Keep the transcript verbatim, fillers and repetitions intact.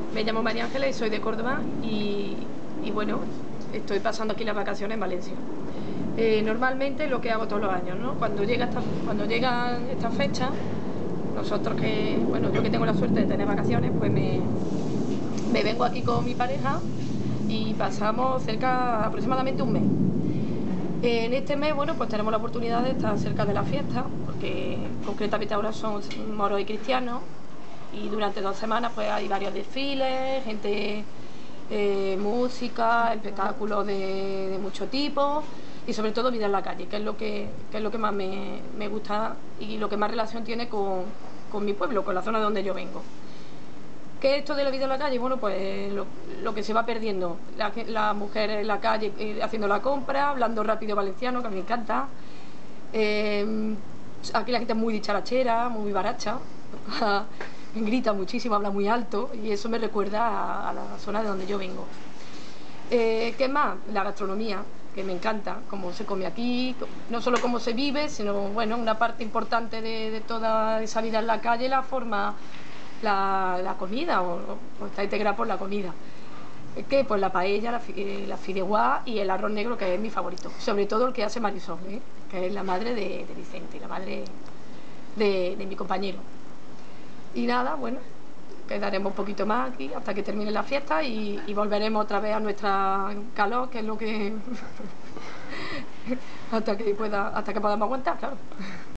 Me llamo María Ángeles y soy de Córdoba y, y bueno, estoy pasando aquí las vacaciones en Valencia. Eh, normalmente lo que hago todos los años, ¿no? Cuando llega esta, cuando llegan estas fechas, nosotros que, bueno, yo que tengo la suerte de tener vacaciones, pues me, me vengo aquí con mi pareja y pasamos cerca aproximadamente un mes. En este mes, bueno, pues tenemos la oportunidad de estar cerca de la fiesta, porque concretamente ahora son moros y cristianos, y durante dos semanas pues hay varios desfiles, gente, eh, música, espectáculos de, de mucho tipo y sobre todo vida en la calle, que es lo que, que, es lo que más me, me gusta y lo que más relación tiene con, con mi pueblo, con la zona de donde yo vengo. ¿Qué es esto de la vida en la calle? Bueno, pues lo, lo que se va perdiendo. La, la mujer en la calle eh, haciendo la compra, hablando rápido valenciano, que a mí me encanta. Eh, aquí la gente es muy dicharachera, muy baracha, grita muchísimo, habla muy alto y eso me recuerda a, a la zona de donde yo vengo. Eh, ¿Qué más? La gastronomía, que me encanta, cómo se come aquí, no solo cómo se vive, sino bueno, una parte importante de, de toda esa vida en la calle la forma la, la comida, o, o está integrada por la comida. ¿Qué? Pues la paella, la, la fideuá y el arroz negro, que es mi favorito, sobre todo el que hace Marisol, ¿eh? Que es la madre de, de Vicente, la madre de, de mi compañero. Y nada, bueno, quedaremos un poquito más aquí hasta que termine la fiesta y, y volveremos otra vez a nuestra calor, que es lo que hasta que pueda, hasta que podamos aguantar, claro.